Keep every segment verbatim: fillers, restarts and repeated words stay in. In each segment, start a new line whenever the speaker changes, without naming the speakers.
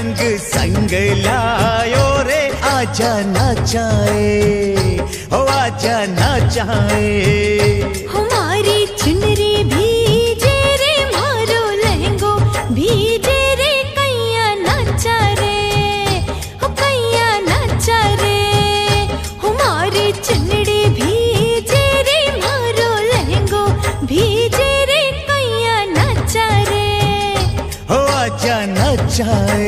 रंग संग लायो रे आजा नाचाए, ओ आजा नाचाए।
हमारी चुनरी भीजे रे मारो लहंगो भीजे रे कैया नाचा रे, हो कैया नाचा रे। हमारी चुनरी भीजे रे मारो लहंगो भीजे रे कैया नाचा रे,
हो आजा नाचाए।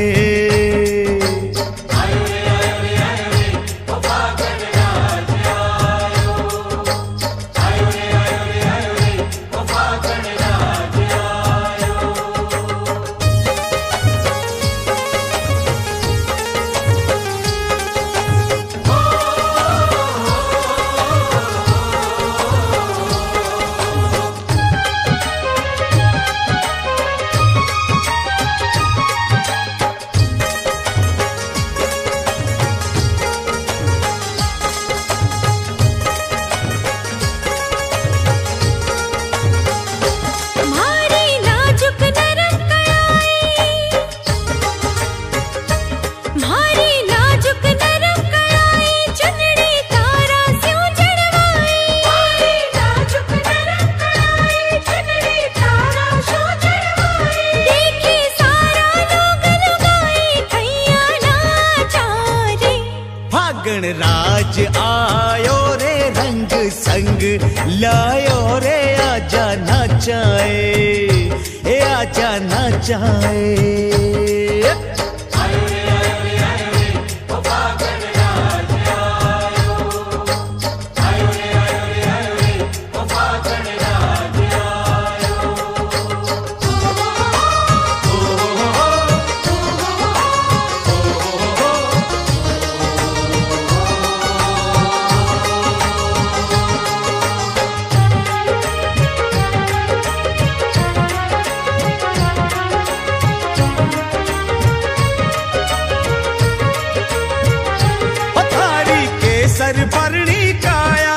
राज आयो रे रंग संग लायो रे आजा नाचाए, ए आजा नाचाए। भरणी काया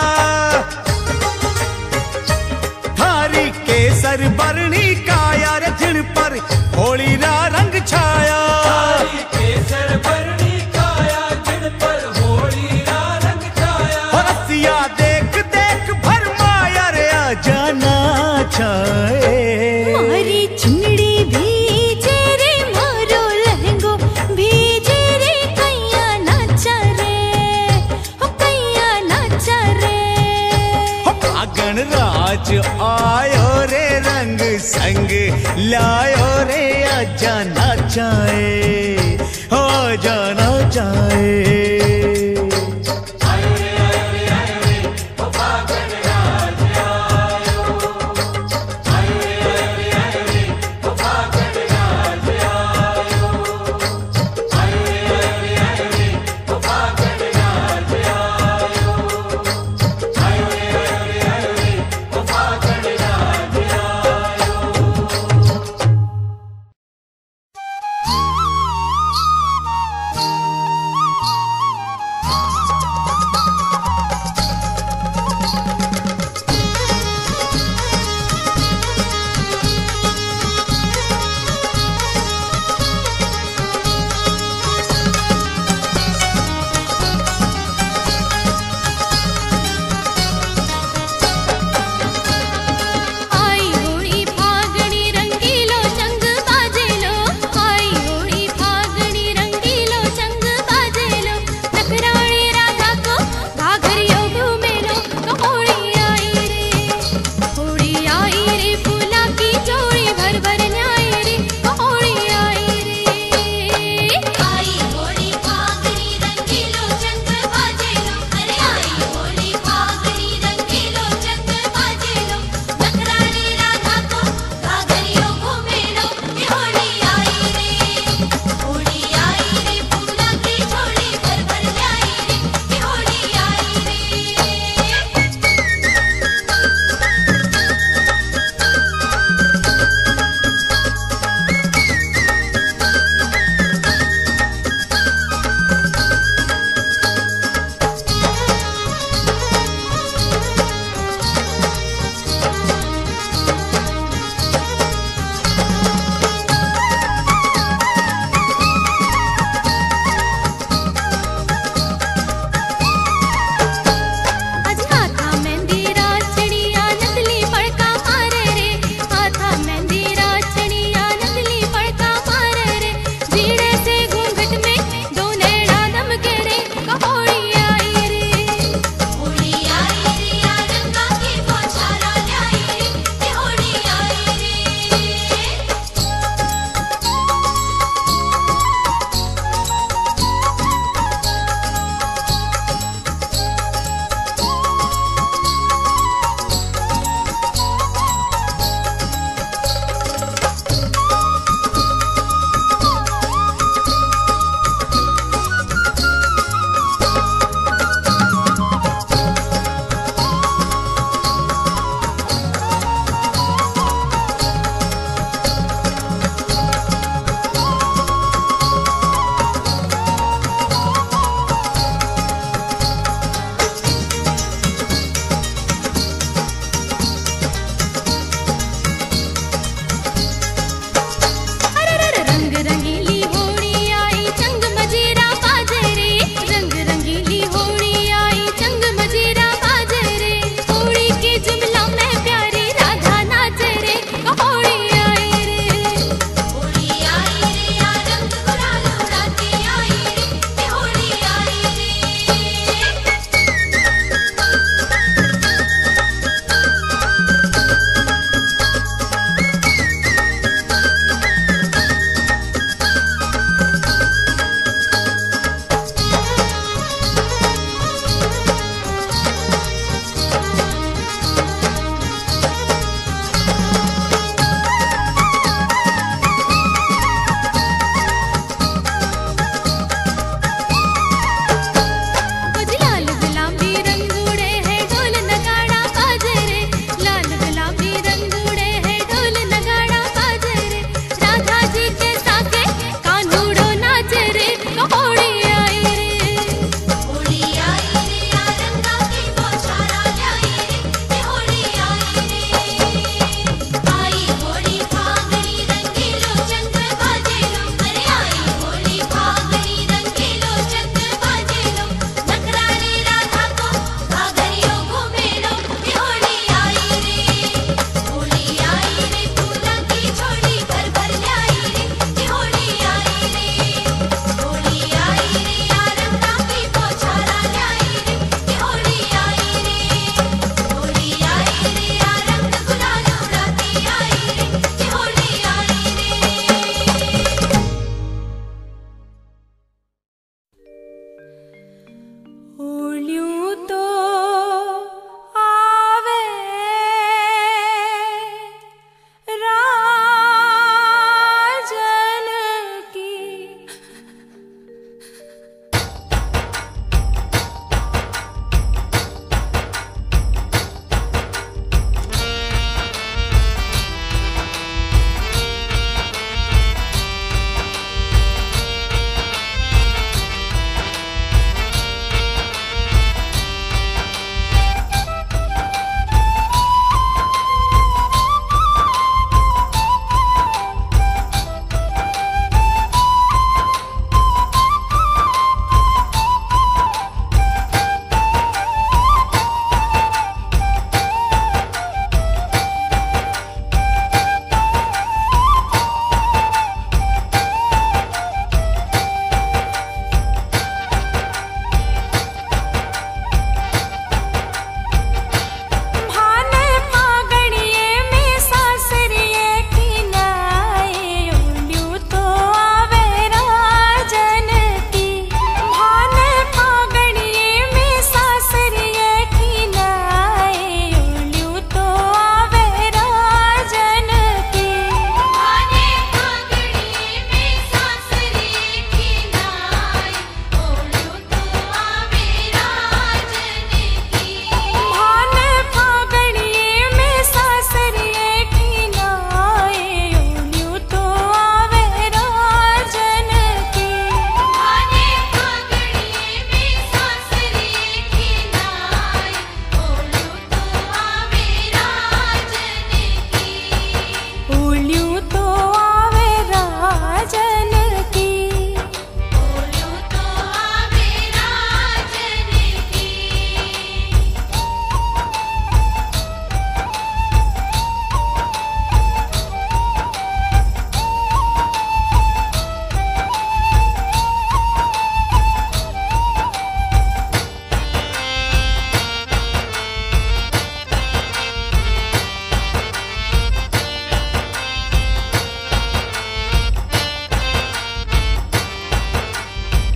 थारी केसर भरणी काया रे जिन पर होली रा रंग छाया।
थारी केसर भरणी काया जिन पर होली रा रंग छाया।
रसिया देख देख भरमाया रे आजा नाचाए।
मारी चुनड़ी भीजे रे मारो लहंगो भीजे रे कैया नाचा रे,
फागण राज आयो रे रंग संग लायो रे आजा नाचाए, हो आजा नाचाए।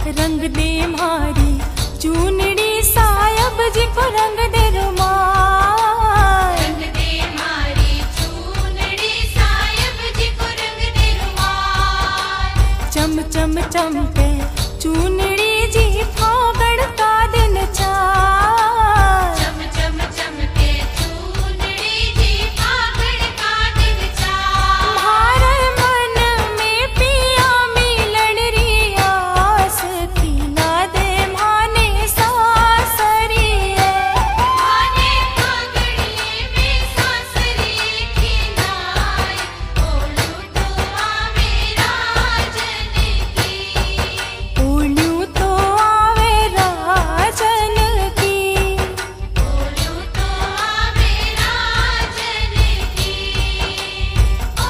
रंग दे मारी चूनड़ी सायब जी को रंग दे रुमाल।
रंग दे मारी चूनड़ी सायब जी को रंग दे रुमाल।
चम चम चमके चूनड़ी जी फागण का दिन चार।
चम चम चमके चूनड़ी जी फागण का दिन चार।
हमारे मन में पिया मिलन री आस की ना दे माने सासरी है।
आने फागड़िए में सासरी की नाय ओलू तो आवे राजन की।
ओलू तो आवे राजन की।
ओलू तो आवे राजन की। ओ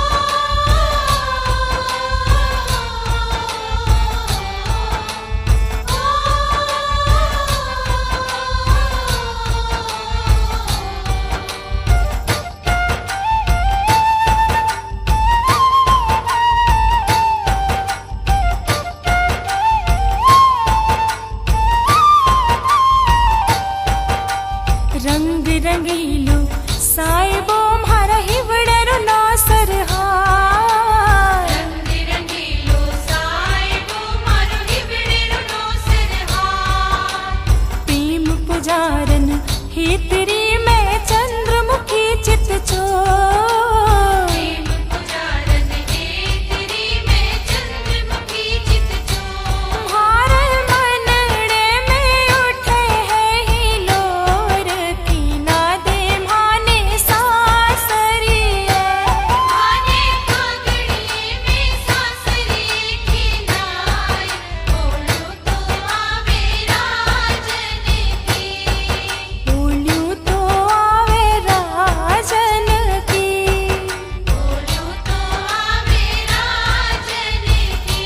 रंग रंगीलो साहिबो म्हारा हिवड़ेरो नासर हार।
रंग रंगीलो साहिबो मारो हिवड़ेरो नौसर हार।
प्रेम पुजारन हेतरी में चंद्रमुखी चित चोर।
प्रेम पुजारन हेतरी में चंद्रमुखी चित चोर।
म्हारे मनड़े में उठे है हिलोर की ना दे माने सासरी है।
आने फागड़िए में सासरी की नाय ओलू तो आवे राजन की।
ओलू तो आवे राजन की।
ओलू तो आवे राजन की।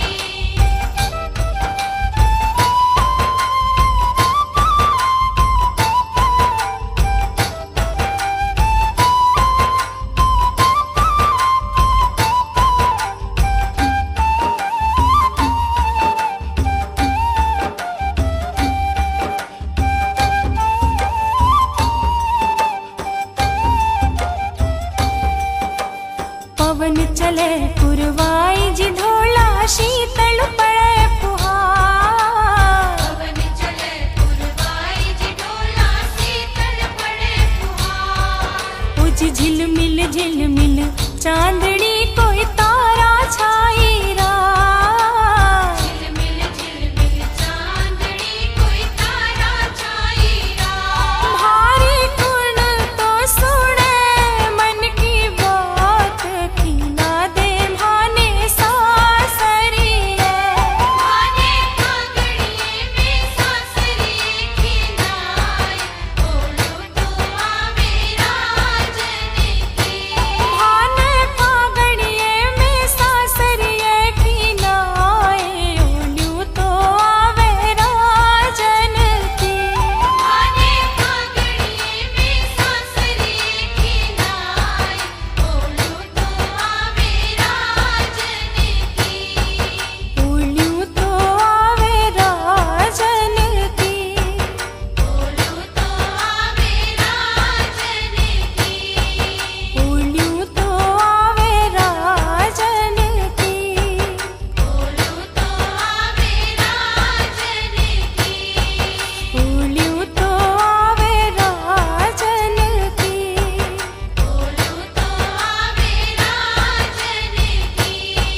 पवन चले पुरवाई जी ढोला शीतल पड़े फुहार।
पवन चले पुरवाई जी ढोला शीतल पड़े फुहार।
उज झिलमिल झिलमिल चांदनी कोई तारा छाई रात।
झिलमिल झिलमिल चांदनी कोई तारा छाई रात।
भारी गुण तो सुने मन की बात की ना दे माने सासरी है।
आने फागड़िए में सासरी की नाय ओलू तो आवे राजन की।
भाने फागड़िए में सासरिये की नाय ओलू तो आवे राजन की।
आने फागड़िए में सासरी की नाय ओलू तो आवे राजन की।
ओलू तो आवे राजन की।
ओलू तो आवे राजन की।
ओलू तो आवे राजन की।
ओलू तो आवे राजन की।
ओलू तो आवे राजन की।
ओलू तो आवे राजन की।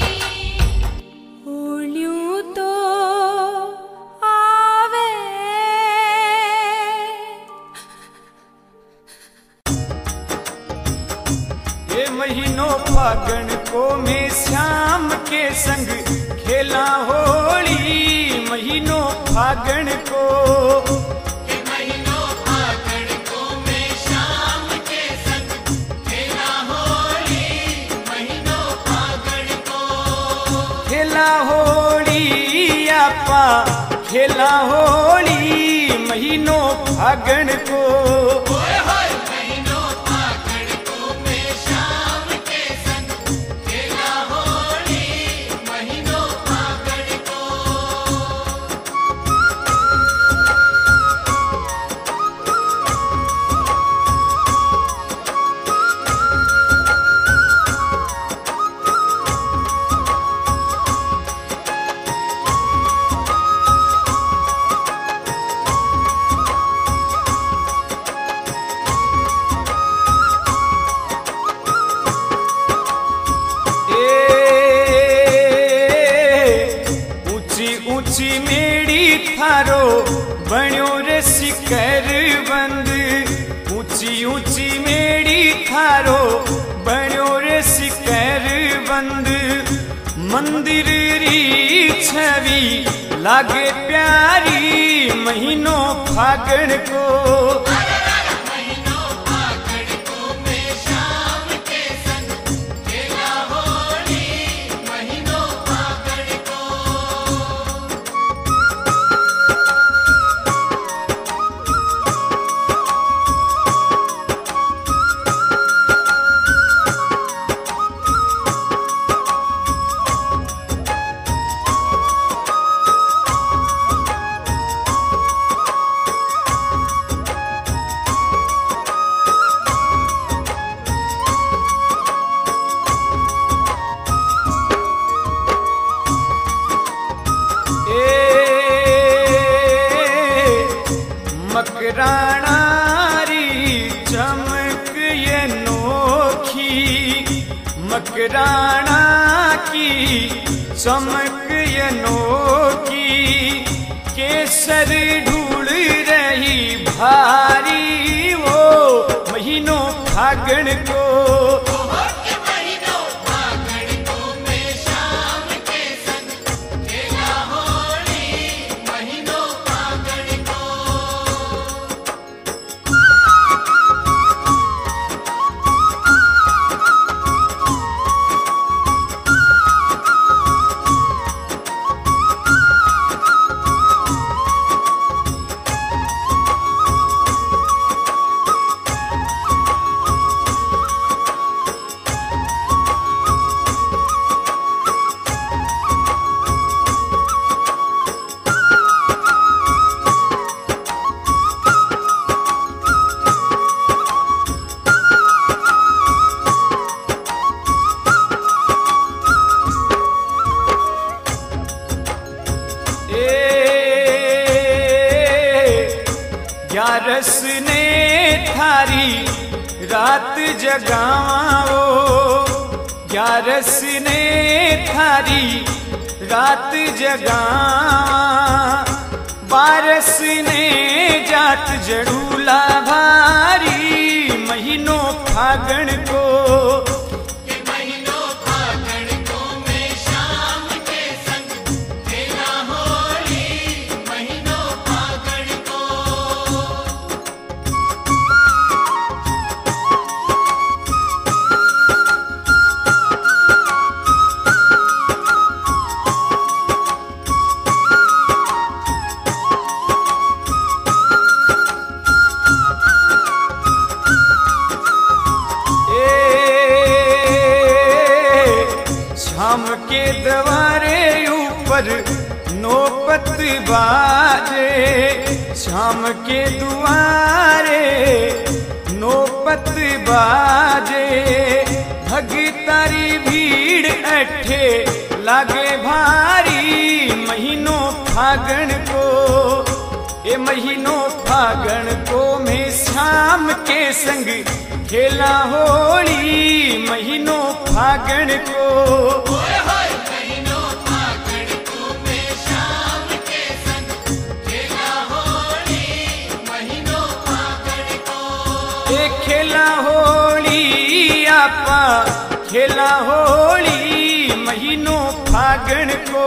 ओलू तो आवे।
ये महीनों फागण को मैं श्याम के संग खेला होली। महीनों फागण को खेला होली आपा खेला होली महीनों फागण को। ऊंची मेड़ी थारो बण्यो रे सिकर बंद। ऊंची ऊंची मेड़ी थारो बण्यो रे सिकर बंद। मंदिर री छवि लागे प्यारी महीनो फागण को। मकराणारी चमक ये नोखी। मकराणा की चमक ये नोखी। केसर ढूंढ रही भारी वो महीनों फागण को। ग्यारस ने थारी रात जगाओ। ग्यारस ने थारी रात जगावा। बारस ने जात जड़ूला भारी महीनों फागण को। शाम के दवारे ऊपर नौपत बाजे। शाम के दुआरे नौपत बाजे। भगतारी भीड़ अठे लागे भारी महीनों फागण को। ये महीनों फागण को मैं शाम के संग खेला होली महीनों फागण को। खेला होली आपा खेला होली महीनों फागण को।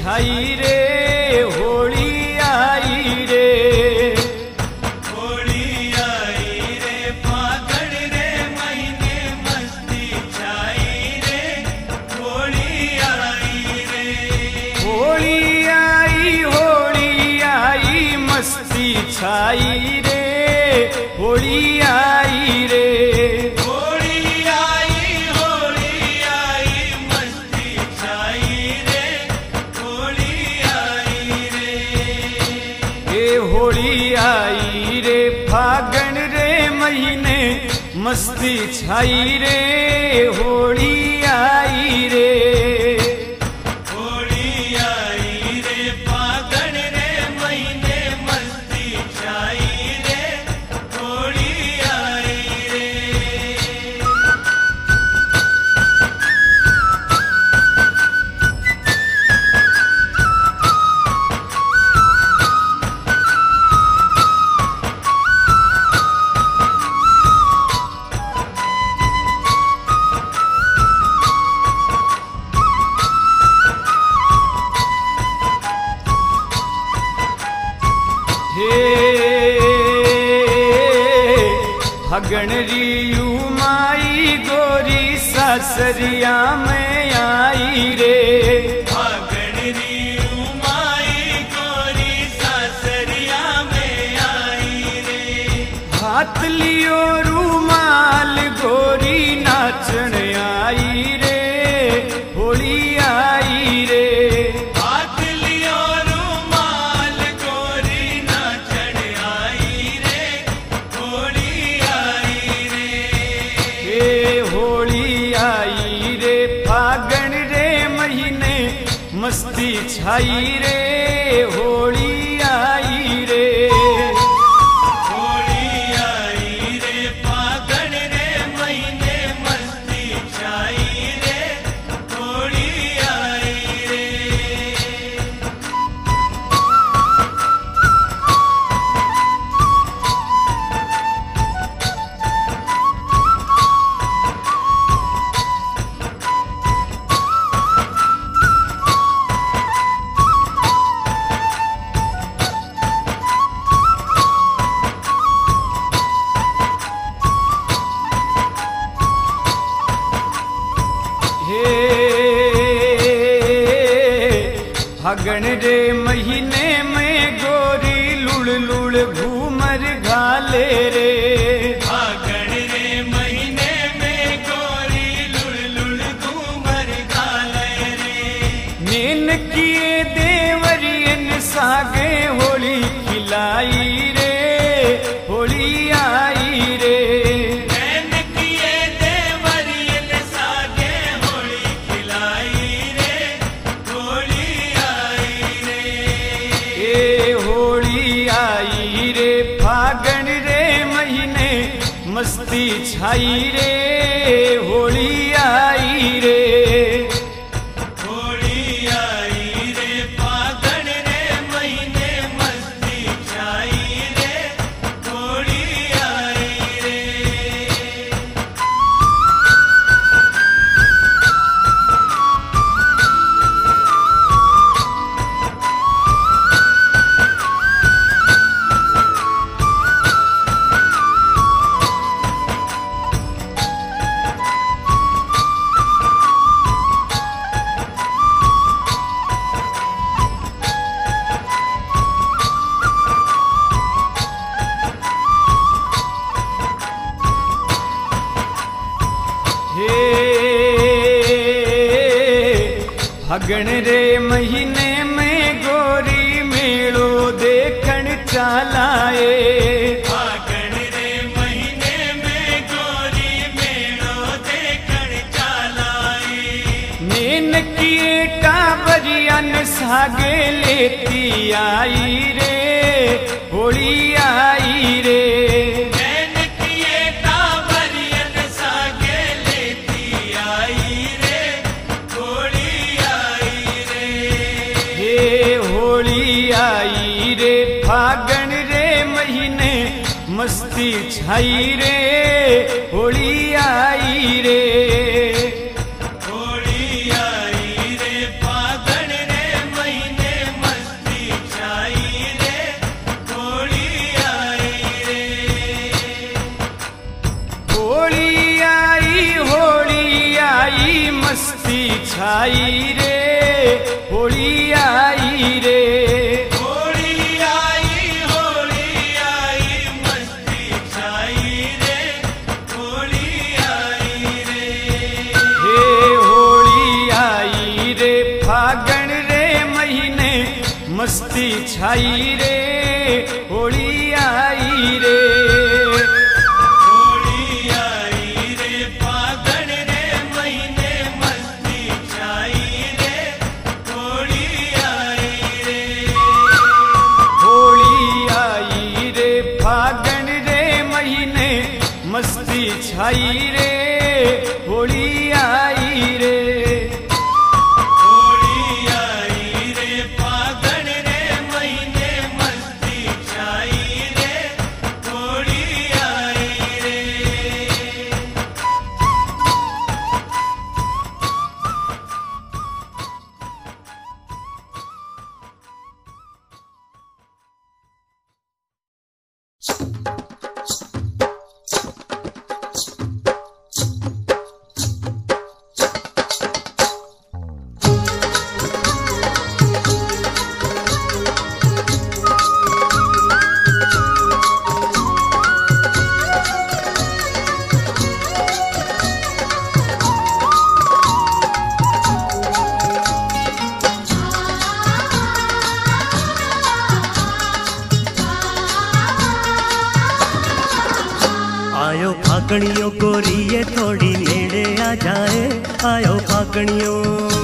छाई रे होली आई रे।
होली आई रे फागण रे महीने मस्ती छाई रे होली आई रे।
होली आई होली आई मस्ती छाई रे होली आई रे।
होली आई होली आई मस्ती छाई रे होली आई रे।
ए होली आई रे फागण रे महीने मस्ती छाई रे होली आई रे।
होली आई रे फागण रे महीने मस्ती छाई रे होली आई रे।
फगण रियू माई गोरी सासरिया में आई रे।
फागण रियू माई गोरी सासरिया में आई रे।
हाथ लियो रूमाल गोरी नाचन आई रे होली आई रे।
हाथ लियो रूमाल गोरी नाचन आई रे होली आई रे।
ए होली आई रे फागण रे महीने मस्ती छाई रे होली आई रे।
होली आई रे फागण रे महीने मस्ती छाई रे होली आई रे।
फागण रे महीने में गोरी लुड़ लुड़ घूमर घाले रे।
फागण रे महीने में गोरी लुड़ लुड़ घूमर घाले रे।
नेन किए देवरियन सागे होली खिलाई रे होली आई रे।
नैन किए देवरियन सागे होली खिलाई रे होली आई रे।
ए होली आई रे फागण रे महीने मस्ती छाई रे होली आई रे।
होली आई रे फागण रे महीने मस्ती छाई रे होली आई रे।
फगण रे महीने में गोरी मेलो देखण चालाए।
फागण रे महीने में गोरी मेलो देखण चालाई।
नेन किए टाबरियन सागे लेती आई रे होली आई रे।
नैन किए टाबरियन सागे लेती आई रे होली आई रे।
हे होली आई रे फागण रे महीने मस्ती छाई रे होली आई रे।
होली आई रे फागण रे महीने
छाई रे होली आई रे।
होली आई होली आई मस्ती छाई रे होली आई रे।
हे होली आई रे फागण रे महीने मस्ती छाई रे होली आई रे। मस्ती छाई रे होली आई रे।
होली आई रे फागण रे महीने मस्ती छाई रे होली आई रे।
फागणियों गोरिये थोड़ी नेड़े आ जाए, आयो फागणियों।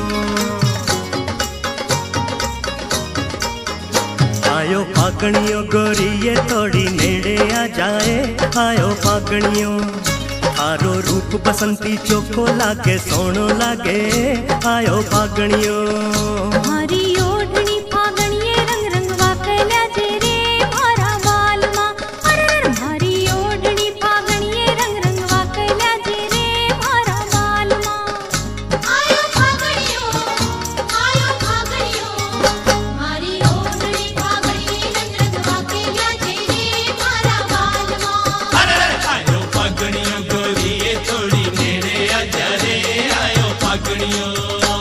आयो फागणियों गोरिये थोड़ी नेड़े आ जाए, आयो फागणियों। थारो रूप बसंती चोखो लागे सोनो लागे, आयो फागणियों।
मारी ओढ़नी फागणिये रंग रंग वाकल्या जे रे मारा बालमा। अरे मारी ओढ़नी फागणिये रंग रंग वाकल्या जे रे मारा बालमा।
आयो फागणियों आयो फागणियों मारी ओढ़नी फागणिये रंग रंग वाकल्या जे रे मारा बालमा।
अरे आयो फागणियों गोरिये थोड़ी नेड़े आ जा रे, आयो फागणियों।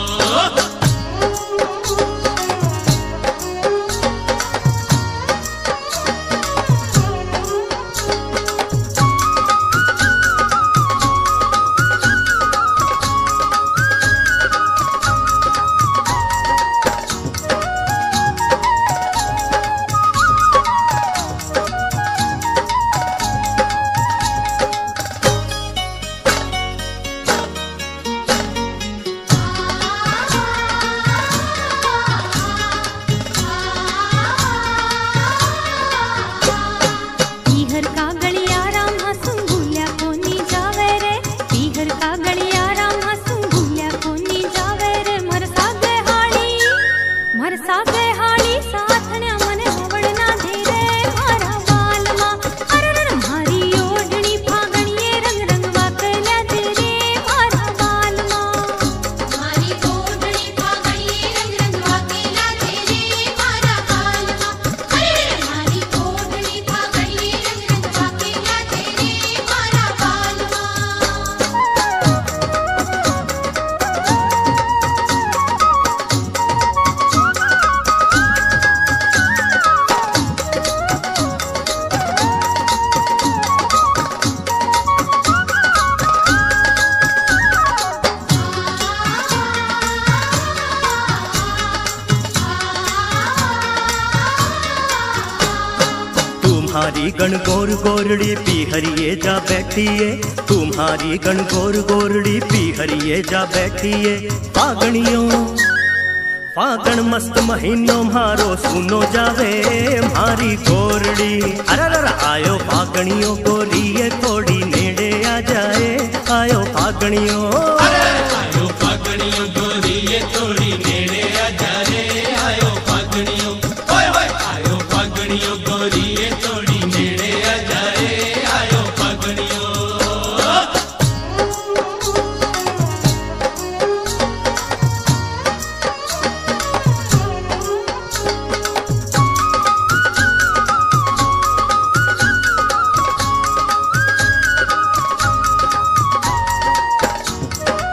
पीहर का गलिया राम हंसुं भूल्या कोनी जावे रे। पीहर का गलिया राम हंसुं भूल्या कोनी जावे रे। मरसा गे हाड़ी मरसा गे हाड़ी साथण्या मने होवड़ ना दे रे मारा बालमा। अरे मारी ओढ़नी फागणिये रंग रंग वाकल्या जे रे मारा बालमा।
मारी ओढ़नी फागणिये रंग रंग वाकल्या जे रे मारा बालमा। अरे मारी ओढ़नी फागणिये रंग रंग वाकल्या जे रे मारा बालमा।
तुम्हारी गणगौर गोरड़ी पीहरिए जा बैठिए, तुम्हारी गणगौर गोरड़ी पीहरिए जा बैठिए। फागणियों फागण मस्त महीनो मारो सुनो जावे मारी गोरड़ी। अरे आयो फागणियों गोरिये थोड़ी नेड़े आ जाए, आयो फागणियों।
आयो फागणियों गोरिये थोड़ी नेड़े आ जा रे, आयो फागणियों। ओए ओए आयो फागणियों गोरिये थोड़ी नेड़े आ जा रे, आयो फागणियों।
फागणियों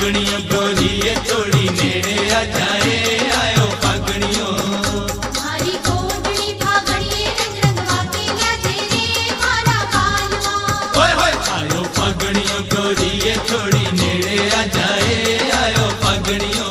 फागणियों गोरिये थोड़ी नेड़े आ जाए आयो फागणियों
मारी कोडणी फागणिये रंग रंगवा के लाजे रे मारा कालवा
ओए होए आयो फागणियों गोरिये थोड़ी नेड़े आ जाए आयो फागणियों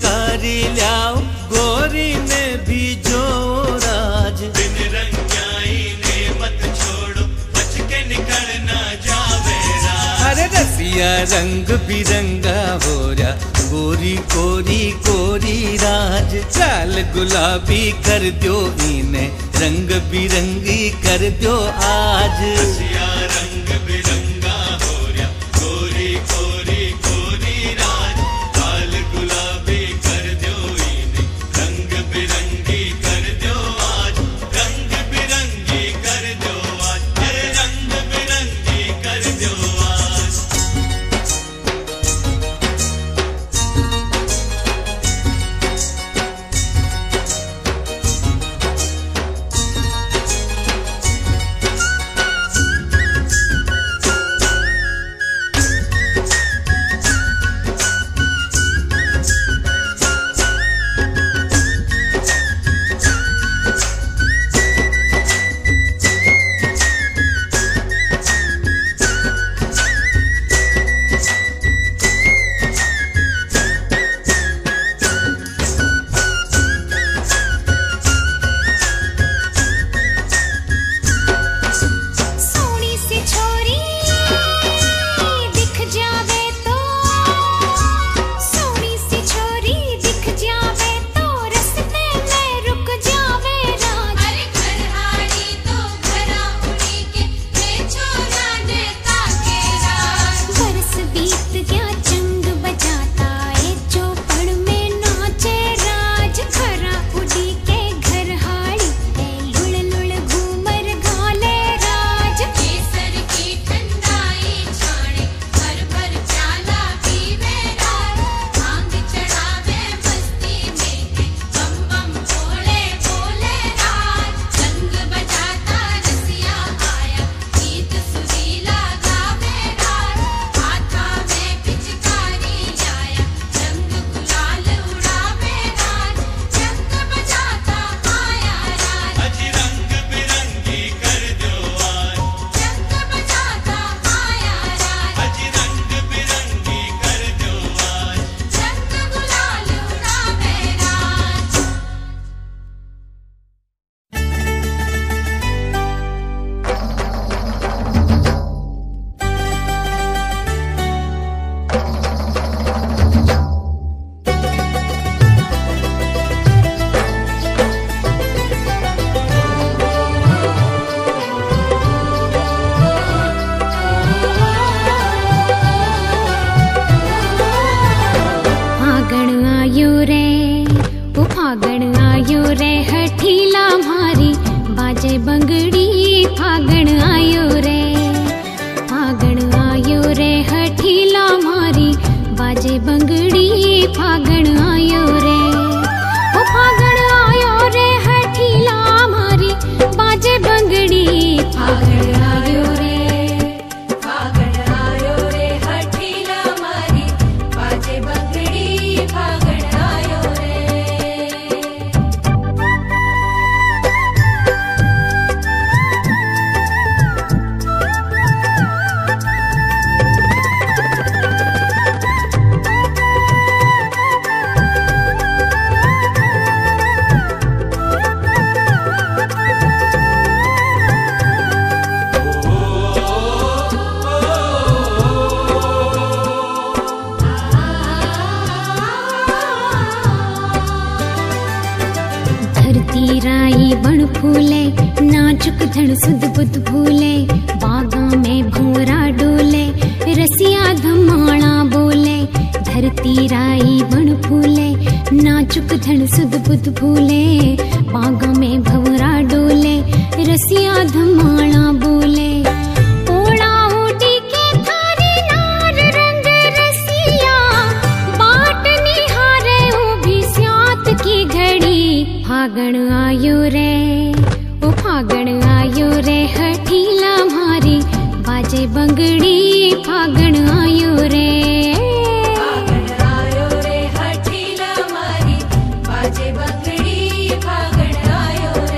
पिचकारी लाओ गोरी ने भी जो राज।
बिन रंगाई ने मत छोड़ो बच के निकल ना जावे राज।
अरे रसिया रंग बिरंगा हो रहा गोरी कोरी कोरी राज। चाल गुलाबी कर दो इन्हें रंग बिरंगी कर दो आज।
रसिया रंग बिरंगा हो रहा गोरी कोरी कोरी राज। चाल गुलाबी कर दो इन्हें रंग बिरंगी कर दो आज। रंग बिरंगी कर दो आज। अरे रंग बिरंगी कर दो आज।
राई बण फूले नाजुक धड़ सुध बुध भूले बागा में भंवरा डोले रसिया धमाणा बोले धरती राई बण फूले नाजुक धड़ सुध बुध भूले बागा में भंवरा डोले रसिया धमाणा बोले ओड़ा उड़ी के थारे नार रंग रसिया बाट निहारे ओ भी स्यात की घड़ी फागण आयो रे ओ फागण आयो रे हठीला मारी बाजे बंगड़ी फागण आयो रे
फागण आयो रे हठीला मारी बाजे बंगड़ी फागण आयो रे।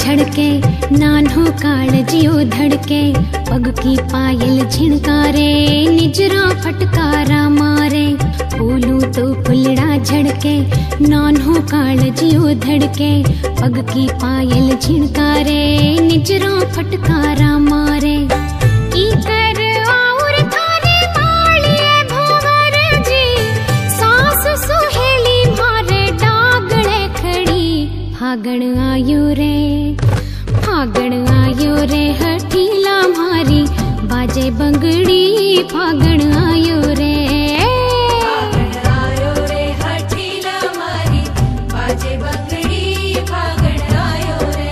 झड़के नान्हो कालजियो धड़के पग की पायल झिणकारे निजरा फटकारा मारे बोलूं तो फुलड़ा झड़के नान्हो कालजियो धड़के पग की पायल झिणकारे निजरा फटकारा मारे की कर और थारे मालिए भंवर जी सास सुहेली मारे डागड़े खड़ी फागण आयो रे फागण आयो रे हठीला मारी बाजे बंगड़ी फागण आयो रे
फागण आयो रे हठीला मारी बाजे बंगड़ी फागण आयो रे।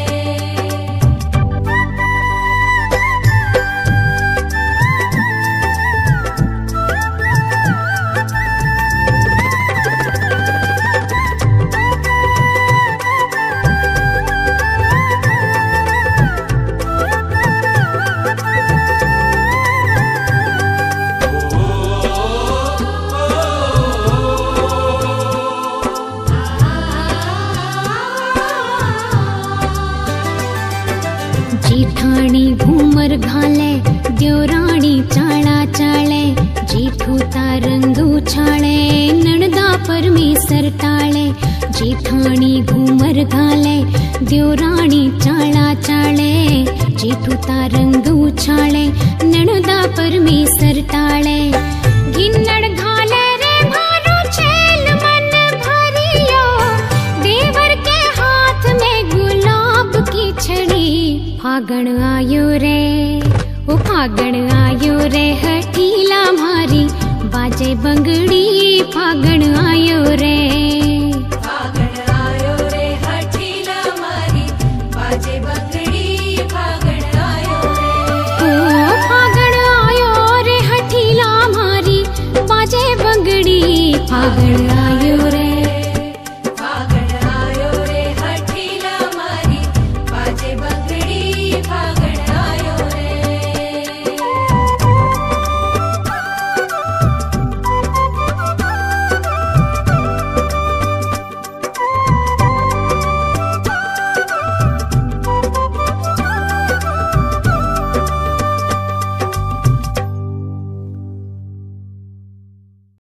जेठाणी घूमर घाले देवराणी चाला चाले जेठू तारंगू छाळे नणदा परमेसर टाळे जेठाणी घूमर घाले देवराणी चाला चाळे जेठू तारंगू छाळे नणदा परमेसर टाळे गिन्नड़ घाले रे भानु छेल मन भरियो देवर के हाथ में गुलाब की छड़ी फागण आयो रे ओ फागण आयो रे हठीला मारी बाजे बंगड़ी फागण आयो रे
फागण आयो रे हठीला मारी बाजे बंगड़ी फागण आयो रे।
ओ फागण आयो रे हठीला मारी बाजे बंगड़ी फागण